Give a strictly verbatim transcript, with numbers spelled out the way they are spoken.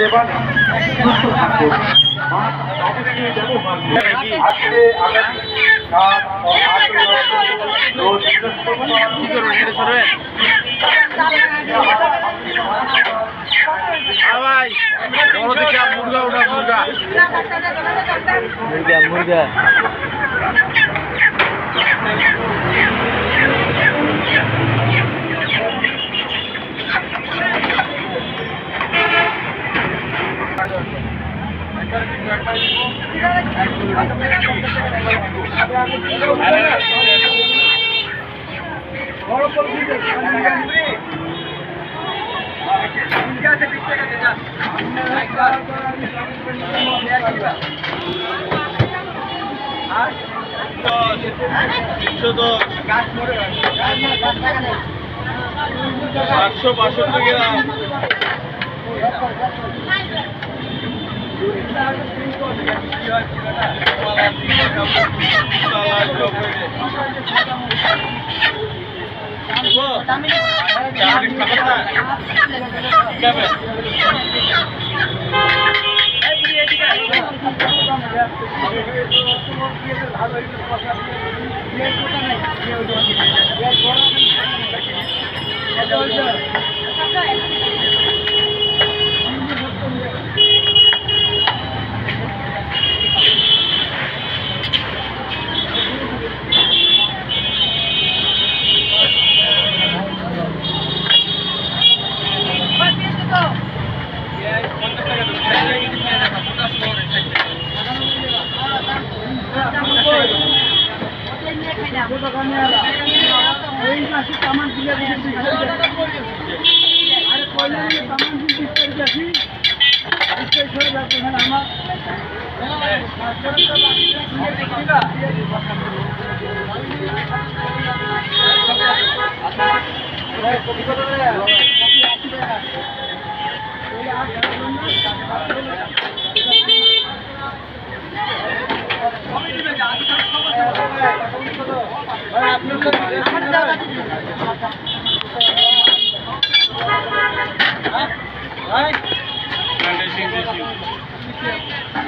সেবানে সুস্থ থাকুন। মাস্ক অবশ্যই ব্যবহার করুন। আজকে আগামী সাত ও আটই অক্টোবর রোজ বৃহস্পতিবার কি করবেন এটা সরবেন ভাই বড় দিকে মুরগা ওটা মুরগা মুরগা মুরগা সাতশো বাষট্টি গ্রাম Right?